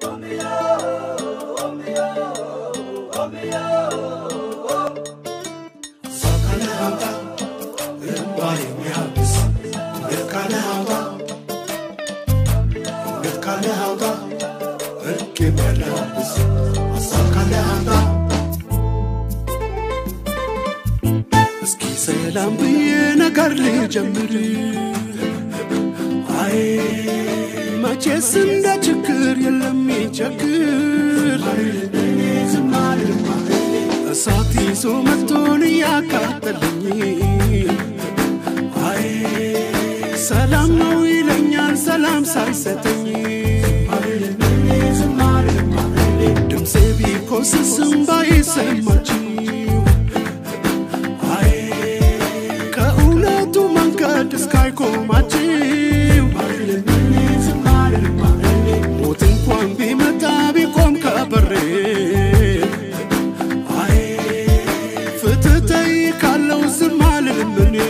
ሰላም በየነገር ልጀምር አይ መቼስ እንደ ችግር የለም ይቸግር እሳት ይዞ መጥቶን ያቃጠለኝ አይ ሰላም ነው ይለኛል ሰላም ሳይሰጠኝ ድምፄ ቢኮስስም ባይሰማች Sky come at you. What in one be metabi come cabaret. I fit a day, Carlos and Malin.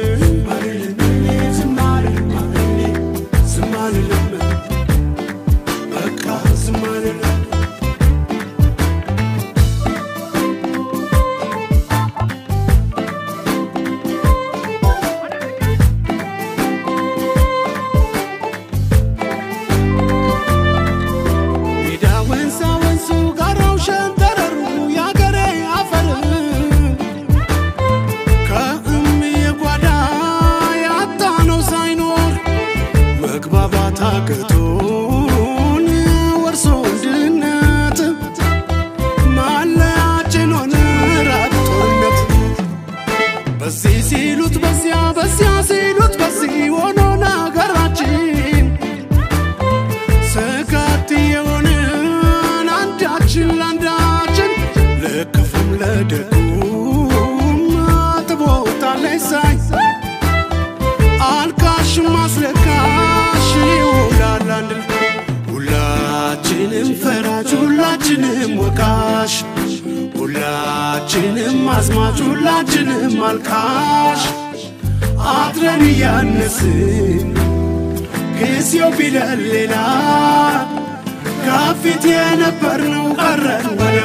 ሁላችንም አልካሽ አድረን ያነስን ጊዜው ቢለሌላ ከፊት የነበርነው ቀረን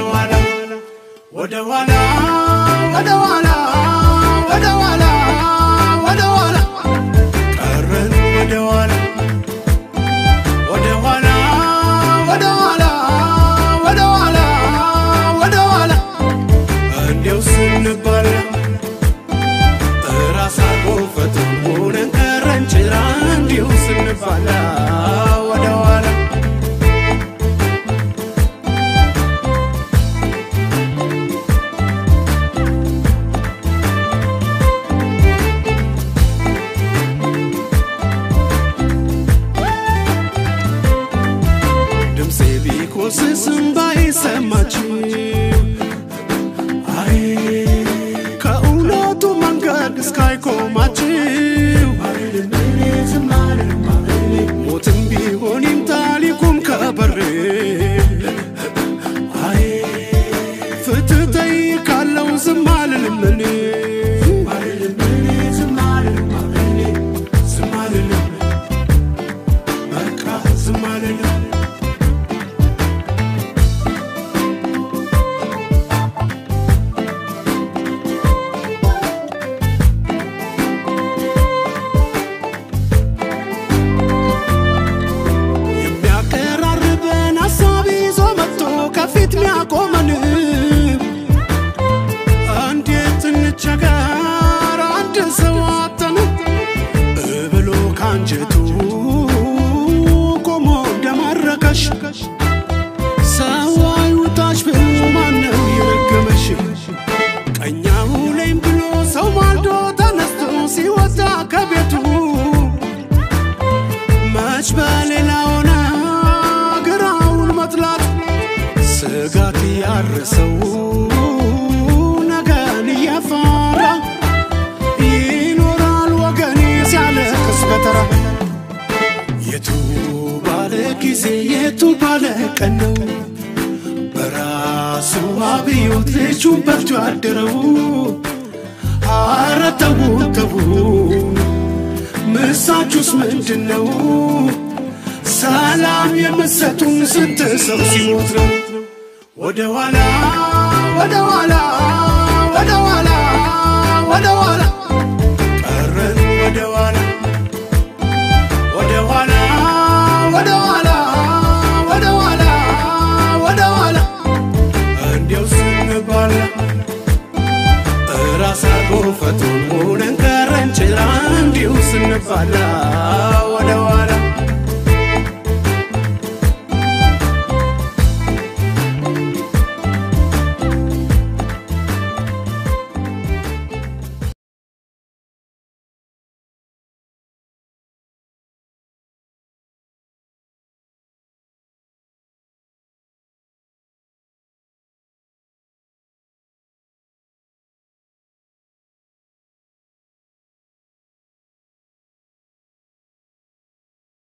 ወደ ኋላ ቀረን ወደ ኋላ እንዲያው ስንባል ራሳቆ ፈትሆነን ቀረን ጭራ እንዲያው ስንባል ወደ ኋላ ድምፄ ቢኮስስም ባይሰማችው Sky come at you. Motin be on him tali kum kabare. I fit a day, Carlos and Malin. Kano Barasu abiyot lechun baltu aderawu Aratawu tawu Mesajus mendinewu ሰላም የምትሰጡን ስንት ሰው ሲሞት ነው ወደ ኋላ ወደ ኋላ ወደ ኋላ ወደ ኋላ ቀረን ወደ ኋላ